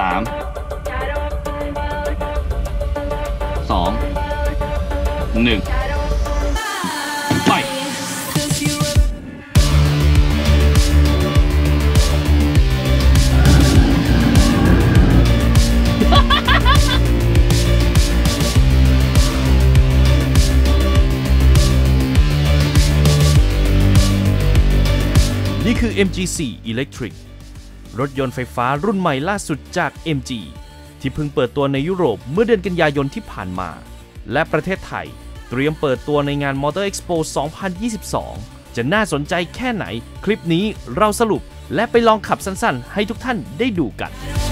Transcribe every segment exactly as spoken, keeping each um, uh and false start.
ามสองหนึ่งไปนี่คือ เอ็ม จี โฟร์ Electric รถยนต์ไฟฟ้ารุ่นใหม่ล่าสุดจาก เอ็ม จี ที่เพิ่งเปิดตัวในยุโรปเมื่อเดือนกันยายนที่ผ่านมาและประเทศไทยเตรียมเปิดตัวในงาน Motor Expo สองพันยี่สิบสอง จะน่าสนใจแค่ไหนคลิปนี้เราสรุปและไปลองขับสั้นๆให้ทุกท่านได้ดูกัน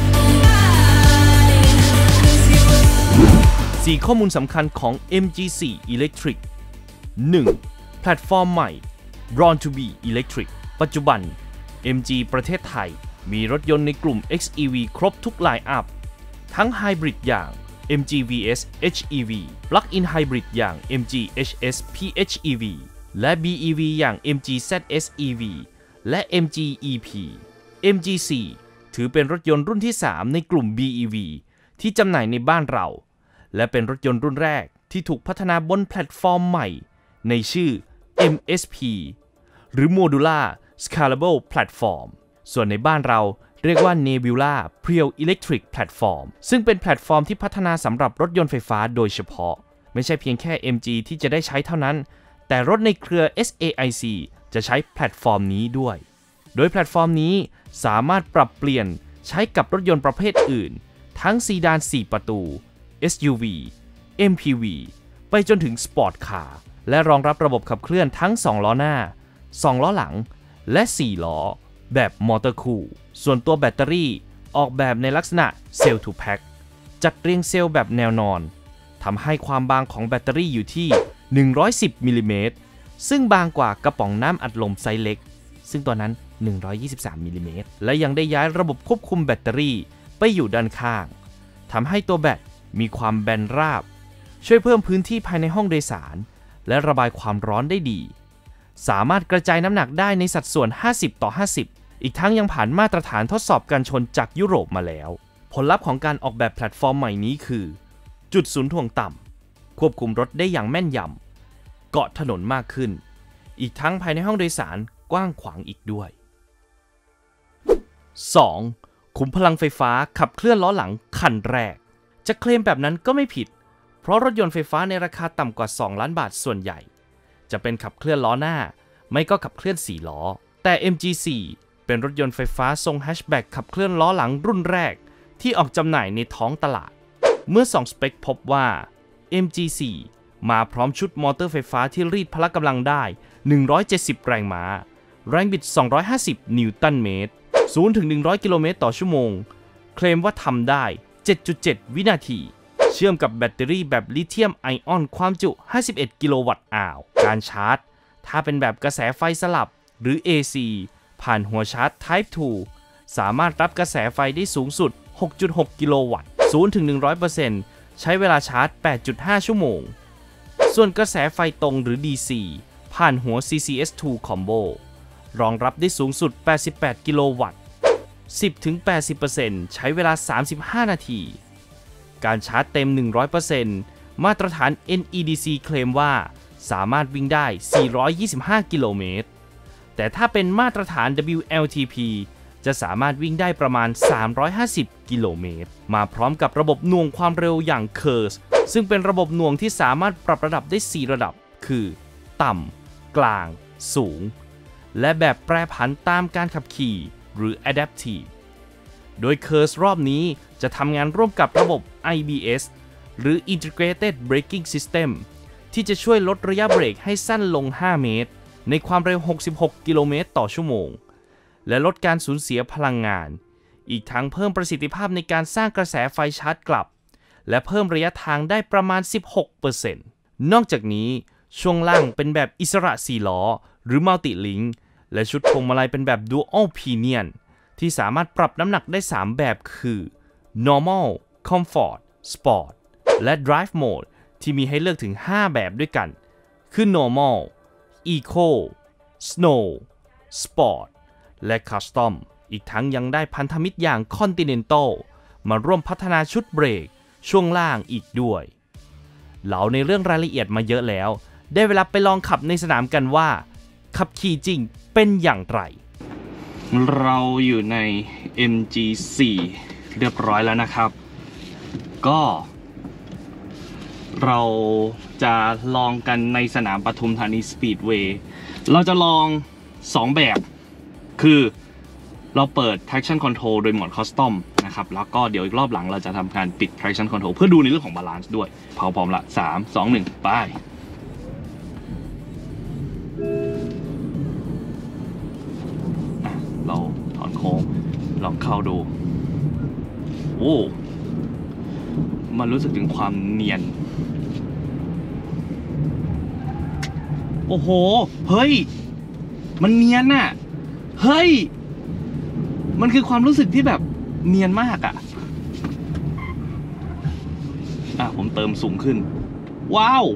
สี่ ข้อมูลสำคัญของ เอ็ม จี โฟร์ Electric หนึ่ง แพลตฟอร์มใหม่ Born to be Electric ปัจจุบัน เอ็ม จี ประเทศไทยมีรถยนต์ในกลุ่ม เอ็กซ์ อี วี ครบทุกไลน์อัพทั้งไฮบริดอย่าง เอ็ม จี วี เอส เอช อี วี Plug-in Hybrid อย่าง เอ็ม จี เอช เอส พี เอช อี วี และ บี อี วี อย่าง เอ็ม จี แซด เอส อี วี และ เอ็ม จี อี พี เอ็ม จี โฟร์ ถือเป็นรถยนต์รุ่นที่ สาม ในกลุ่ม บี อี วี ที่จำหน่ายในบ้านเราและเป็นรถยนต์รุ่นแรกที่ถูกพัฒนาบนแพลตฟอร์มใหม่ในชื่อ เอ็ม เอส พี หรือ Modular Scalable Platform ส่วนในบ้านเราเรียกว่า Nebula Pure Electric Platform ซึ่งเป็นแพลตฟอร์มที่พัฒนาสำหรับรถยนต์ไฟฟ้าโดยเฉพาะไม่ใช่เพียงแค่ เอ็ม จี ที่จะได้ใช้เท่านั้นแต่รถในเครือ เอส เอ ไอ ซี จะใช้แพลตฟอร์มนี้ด้วยโดยแพลตฟอร์มนี้สามารถปรับเปลี่ยนใช้กับรถยนต์ประเภทอื่นทั้งซีดาน สี่ ประตู เอส ยู วี เอ็ม พี วี ไปจนถึงสปอร์ตคาร์และรองรับระบบขับเคลื่อนทั้งสองล้อหน้าสองล้อหลังและสี่ล้อแบบมอเตอร์คูลส่วนตัวแบตเตอรี่ออกแบบในลักษณะเซลล์ทูแพ็คจัดเรียงเซลล์แบบแนวนอนทำให้ความบางของแบตเตอรี่อยู่ที่หนึ่งร้อยสิบมิลลิเมตรซึ่งบางกว่ากระป๋องน้ำอัดลมไซส์เล็กซึ่งตัวนั้นหนึ่งร้อยยี่สิบสามมิลลิเมตรและยังได้ย้ายระบบควบคุมแบตเตอรี่ไปอยู่ด้านข้างทำให้ตัวแบตมีความแบนราบช่วยเพิ่มพื้นที่ภายในห้องโดยสารและระบายความร้อนได้ดีสามารถกระจายน้ำหนักได้ในสัดส่วนห้าสิบต่อห้าสิบอีกทั้งยังผ่านมาตรฐานทดสอบการชนจากยุโรปมาแล้วผลลัพธ์ของการออกแบบแพลตฟอร์มใหม่นี้คือจุดศูนย์ถ่วงต่ำควบคุมรถได้อย่างแม่นยำเกาะถนนมากขึ้นอีกทั้งภายในห้องโดยสารกว้างขวางอีกด้วย สอง ขุมพลังไฟฟ้าขับเคลื่อนล้อหลังคันแรกจะเคลมแบบนั้นก็ไม่ผิดเพราะรถยนต์ไฟฟ้าในราคาต่ำกว่าสองล้านบาทส่วนใหญ่จะเป็นขับเคลื่อนล้อหน้าไม่ก็ขับเคลื่อนสี่ล้อแต่ เอ็ม จี โฟร์ เป็นรถยนต์ไฟฟ้าทรงแฮชแบ็กขับเคลื่อนล้อหลังรุ่นแรกที่ออกจำหน่ายในท้องตลาดเมื่อส่องสเปคพบว่า เอ็ม จี โฟร์ มาพร้อมชุดมอเตอร์ไฟฟ้าที่รีดพละกำลังได้หนึ่งร้อยเจ็ดสิบแรงม้าแรงบิดสองร้อยห้าสิบนิวตันเมตรศูนย์ถึงหนึ่งร้อยกิโลเมตรต่อชั่วโมงเคลมว่าทำได้ เจ็ดจุดเจ็ด วินาทีเชื่อมกับแบตเตอรี่แบบลิเธียมไอออนความจุห้าสิบเอ็ดกิโลวัตต์อาวการชาร์จถ้าเป็นแบบกระแสไฟสลับหรือ เอ ซี ผ่านหัวชาร์จ Type ทู สามารถรับกระแสไฟได้สูงสุด หกจุดหก กิโลวัตต์ ศูนย์ถึงหนึ่งร้อยเปอร์เซ็นต์ ใช้เวลาชาร์จ แปดจุดห้า ชั่วโมงส่วนกระแสไฟตรงหรือ ดี ซี ผ่านหัว ซี ซี เอส ทู Combo รองรับได้สูงสุด แปดสิบแปด กิโลวัตต์ สิบถึงแปดสิบเปอร์เซ็นต์ ใช้เวลา สามสิบห้า นาทีการชาร์จเต็ม หนึ่งร้อยเปอร์เซ็นต์ มาตรฐาน เอ็น อี ดี ซี เคลมว่าสามารถวิ่งได้ สี่ร้อยยี่สิบห้า กิโลเมตรแต่ถ้าเป็นมาตรฐาน ดับเบิลยู แอล ที พี จะสามารถวิ่งได้ประมาณ สามร้อยห้าสิบ กิโลเมตรมาพร้อมกับระบบหน่วงความเร็วอย่าง เคอร์ส ซึ่งเป็นระบบหน่วงที่สามารถปรับระดับได้ สี่ ระดับคือต่ำกลางสูงและแบบแปรผันตามการขับขี่หรือ Adaptive โดย เคอร์ส รอบนี้จะทำงานร่วมกับระบบ ไอ บี เอส หรือ Integrated Braking System ที่จะช่วยลดระยะเบรกให้สั้นลง ห้า เมตรในความเร็ว หกสิบหก กิโลเมตรต่อชั่วโมงและลดการสูญเสียพลังงานอีกทั้งเพิ่มประสิทธิภาพในการสร้างกระแสไฟชาร์จกลับและเพิ่มระยะทางได้ประมาณ สิบหกเปอร์เซ็นต์ นอกจากนี้ช่วงล่างเป็นแบบอิสระสี่ล้อหรือ Multi Link และชุดพวงมาลัยเป็นแบบ Dual Pinion ที่สามารถปรับน้ำหนักได้ สาม แบบคือ Normal Comfort Sport และ Drive Mode ที่มีให้เลือกถึง ห้า แบบด้วยกันคือ Normal Eco Snow Sport และ Custom อีกทั้งยังได้พันธมิตรอย่าง Continental มาร่วมพัฒนาชุดเบรกช่วงล่างอีกด้วยเล่าในเรื่องรายละเอียดมาเยอะแล้วได้เวลาไปลองขับในสนามกันว่าขับขี่จริงเป็นอย่างไรเราอยู่ใน เอ็ม จี โฟร์ เรียบร้อยแล้วนะครับก็เราจะลองกันในสนามปทุมธานีสปีดเวย์เราจะลองสองแบบคือเราเปิด traction control โดยโหมด custom นะครับแล้วก็เดี๋ยวอีกรอบหลังเราจะทำการปิด traction control เพื่อดูในเรื่องของ balance ด้วยพร้อมๆละสาม สอง หนึ่งไปเราถอนโค้งลองเข้าดูโอ้มันรู้สึกถึงความเนียนโอ้โหเฮ้ยมันเนียนน่ะเฮ้ยมันคือความรู้สึกที่แบบเนียนมากอ่ะอ่ะผมเติมสูงขึ้นว้าว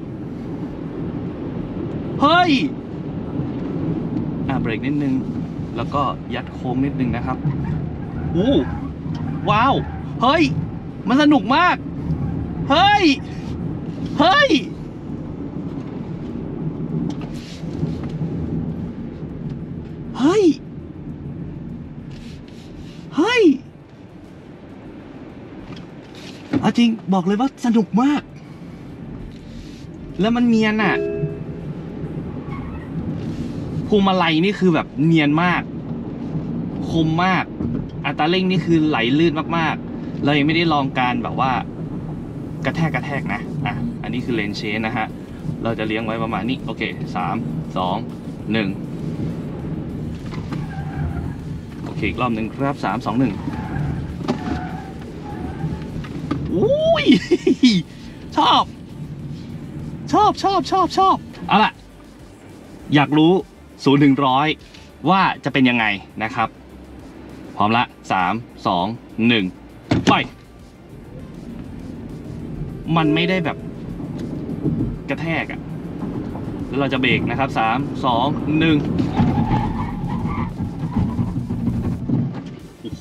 เฮ้ยอ่ะเบรกนิดนึงแล้วก็ยัดโค้งนิดนึงนะครับอู้ว้าวเฮ้ยมันสนุกมากเฮ้ยเฮ้ยเฮ้ยเฮ้ยเอาจริงบอกเลยว่าสนุกมากแล้วมันเนียนอ่ะพวงมาลัยนี่คือแบบเนียนมากคมมากอัตราเร่งนี่คือไหลลื่นมากๆเรายังไม่ได้ลองการแบบว่ากระแทกกระแทกนะอ่ะอันนี้คือเลนเชนนะฮะเราจะเลี้ยงไว้ประมาณนี้โอเคสาม สอง หนึ่งโอเคอีกรอบหนึ่งครับสาม สอง หนึ่งอุ้ยชอบชอบชอบชอบชอบเอาล่ะอยากรู้ศูนย์ถึงร้อยว่าจะเป็นยังไงนะครับพร้อมละสาม สอง หนึ่งไปมันไม่ได้แบบกระแทกอ่ะแล้วเราจะเบรกนะครับสาม สอง หนึ่งโอ้โห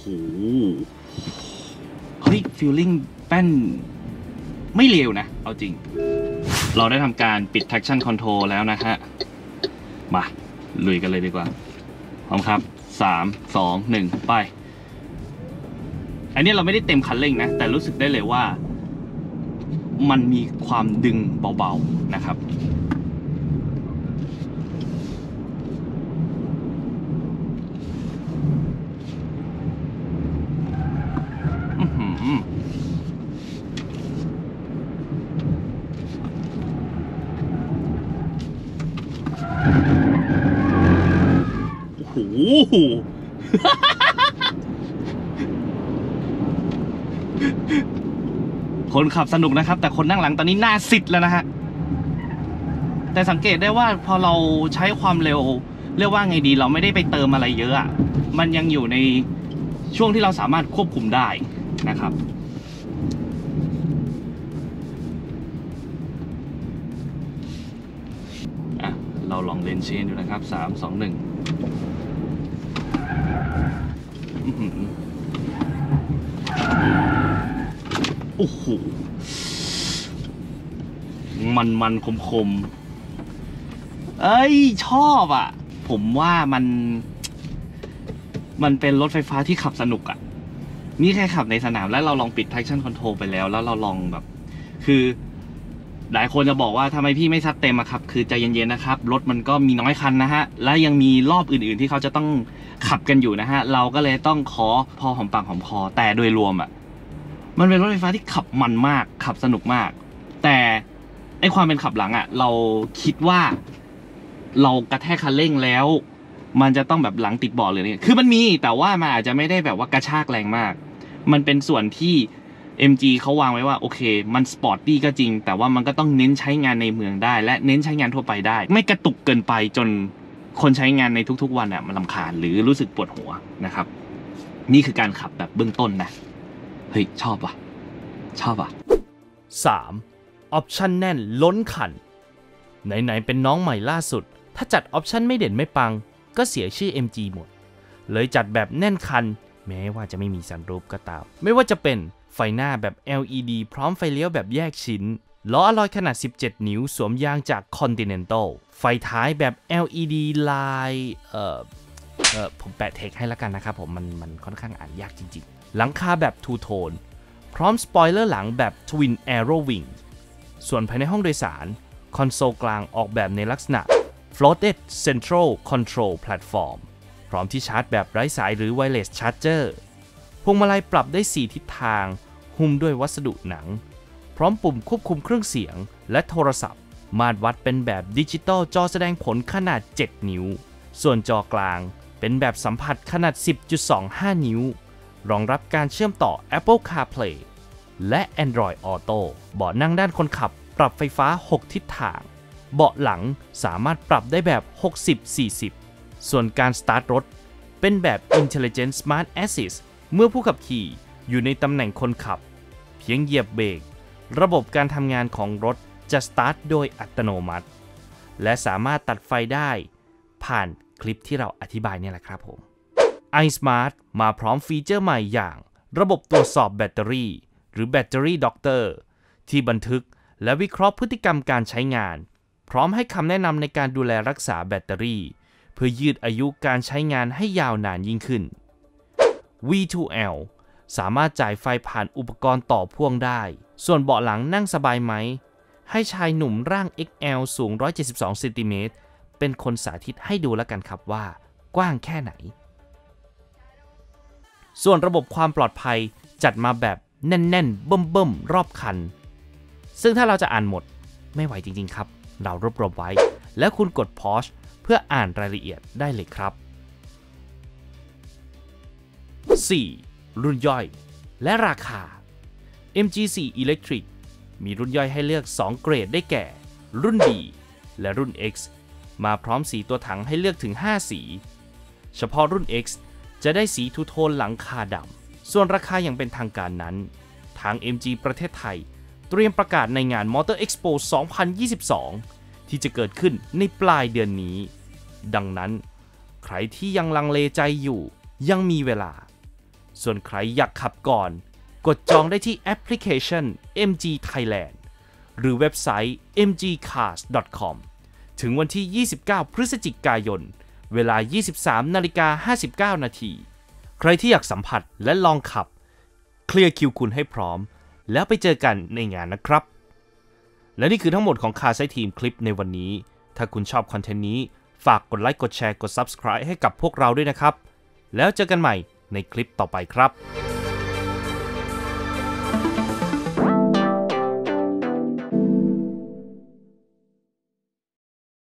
เฮ้ยฟีลลิ่งแป้นไม่เลวนะเอาจริงเราได้ทำการปิด traction control แล้วนะฮะมาลุยกันเลยดีกว่าพร้อมครับสาม สอง หนึ่งไปอันนี้เราไม่ได้เต็มคันเร่งนะแต่รู้สึกได้เลยว่ามันมีความดึงเบาๆนะครับอื้อหือโอ้โหคนขับสนุกนะครับแต่คนนั่งหลังตอนนี้หน้าซิดแล้วนะฮะแต่สังเกตได้ว่าพอเราใช้ความเร็วเรียกว่าไงดีเราไม่ได้ไปเติมอะไรเยอะอ่ะมันยังอยู่ในช่วงที่เราสามารถควบคุมได้นะครับอ่ะเราลองเลนเชนดูนะครับสาม สอง หนึ่งโอ้โหมันมันคมคมเอ้ยชอบอ่ะผมว่ามันมันเป็นรถไฟฟ้าที่ขับสนุกอ่ะนี่แค่ขับในสนามแล้วเราลองปิด traction control ไปแล้วแล้วเราลองแบบคือหลายคนจะบอกว่าทำไมพี่ไม่ซัดเต็มอะครับคือใจเย็นๆนะครับรถมันก็มีน้อยคันนะฮะและยังมีรอบอื่นๆที่เขาจะต้องขับกันอยู่นะฮะเราก็เลยต้องขอพอหอมปากหอมคอแต่โดยรวมอ่ะมันเป็นรถไฟฟ้าที่ขับมันมากขับสนุกมากแต่ไอความเป็นขับหลังอ่ะเราคิดว่าเรากระแทกคันเร่งแล้วมันจะต้องแบบหลังติดเบาะหรืออะไรคือมันมีแต่ว่ามันอาจจะไม่ได้แบบว่ากระชากแรงมากมันเป็นส่วนที่ เอ็ม จี เขาวางไว้ว่าโอเคมันสปอร์ตตี้ก็จริงแต่ว่ามันก็ต้องเน้นใช้งานในเมืองได้และเน้นใช้งานทั่วไปได้ไม่กระตุกเกินไปจนคนใช้งานในทุกๆวันอ่ะมันรำคาญหรือรู้สึกปวดหัวนะครับนี่คือการขับแบบเบื้องต้นนะเฮ้ยชอบว่ะชอบว่ะสามออปชั่นแน่นล้นคันไหนๆเป็นน้องใหม่ล่าสุดถ้าจัดออปชั่นไม่เด่นไม่ปังก็เสียชื่อ เอ็ม จี หมดเลยจัดแบบแน่นคันแม้ว่าจะไม่มีซันรูฟก็ตามไม่ว่าจะเป็นไฟหน้าแบบ แอล อี ดี พร้อมไฟเลี้ยวแบบแยกชิ้นล้ออะลอยขนาดสิบเจ็ดนิ้วสวมยางจาก Continental ไฟท้ายแบบ แอล อี ดี ลายเอ่อเอ่อผมแปะเทคให้แล้วกันนะครับผมมันมันค่อนข้างอ่านยากจริงๆหลังคาแบบ Two Tone พร้อมสปอยเลอร์หลังแบบ Twin Aero Wing ส่วนภายในห้องโดยสารคอนโซลกลางออกแบบในลักษณะ Floated Central Control Platform พร้อมที่ชาร์จแบบไร้สายหรือ Wireless Charger พวงมาลัยปรับได้สี่ทิศทางหุ้มด้วยวัสดุหนังพร้อมปุ่มควบคุมเครื่องเสียงและโทรศัพท์มาตรวัดเป็นแบบดิจิตอลจอแสดงผลขนาดเจ็ดนิ้วส่วนจอกลางเป็นแบบสัมผัสขนาด สิบจุดสองห้า นิ้วรองรับการเชื่อมต่อ Apple CarPlay และ Android Auto เบาะนั่งด้านคนขับปรับไฟฟ้าหกทิศทางเบาะหลังสามารถปรับได้แบบ หกสิบ สี่สิบ ส่วนการสตาร์ทรถเป็นแบบ Intelligent Smart Assist เมื่อผู้ขับขี่อยู่ในตำแหน่งคนขับเพียงเหยียบเบรกระบบการทำงานของรถจะสตาร์ทโดยอัตโนมัติและสามารถตัดไฟได้ผ่านคลิปที่เราอธิบายนี่แหละครับผม iSmart มาพร้อมฟีเจอร์ใหม่อย่างระบบตรวจสอบแบตเตอรี่หรือ Battery Doctor ที่บันทึกและวิเคราะห์พฤติกรรมการใช้งานพร้อมให้คำแนะนำในการดูแลรักษาแบตเตอรี่เพื่อยืดอายุการใช้งานให้ยาวนานยิ่งขึ้น วี ทู แอล สามารถจ่ายไฟผ่านอุปกรณ์ต่อพ่วงได้ส่วนเบาะหลังนั่งสบายไหมให้ชายหนุ่มร่าง เอ็กซ์ แอล สูงหนึ่งร้อยเจ็ดสิบสองเซนติเมตรเป็นคนสาธิตให้ดูแล้วกันครับว่ากว้างแค่ไหนส่วนระบบความปลอดภัยจัดมาแบบแน่นๆเบิ่มๆรอบคันซึ่งถ้าเราจะอ่านหมดไม่ไหวจริงๆครับเรารวบรวมไว้แล้วคุณกด Pause เพื่ออ่านรายละเอียดได้เลยครับ สี่ รุ่นย่อยและราคา เอ็ม จี โฟร์ Electric มีรุ่นย่อยให้เลือกสองเกรดได้แก่รุ่น D และรุ่น X มาพร้อมสีตัวถังให้เลือกถึงห้าสีเฉพาะรุ่น X จะได้สีทูโทนหลังคาดำส่วนราคาอย่างเป็นทางการนั้นทาง เอ็ม จี ประเทศไทยเตรียมประกาศในงาน Motor Expo สองพันยี่สิบสองที่จะเกิดขึ้นในปลายเดือนนี้ดังนั้นใครที่ยังลังเลใจอยู่ยังมีเวลาส่วนใครอยากขับก่อนกดจองได้ที่แอปพลิเคชัน เอ็ม จี Thailand หรือเว็บไซต์ เอ็ม จี คาร์ส ดอท คอม ถึงวันที่ยี่สิบเก้าพฤศจิกายนเวลา ยี่สิบสามนาฬิกาห้าสิบเก้านาทีใครที่อยากสัมผัสและลองขับเคลียร์คิวคุณให้พร้อมแล้วไปเจอกันในงานนะครับและนี่คือทั้งหมดของ Carside Team คลิปในวันนี้ถ้าคุณชอบคอนเทนต์นี้ฝากกดไลค์กดแชร์กด Subscribe ให้กับพวกเราด้วยนะครับแล้วเจอกันใหม่ในคลิปต่อไปครับ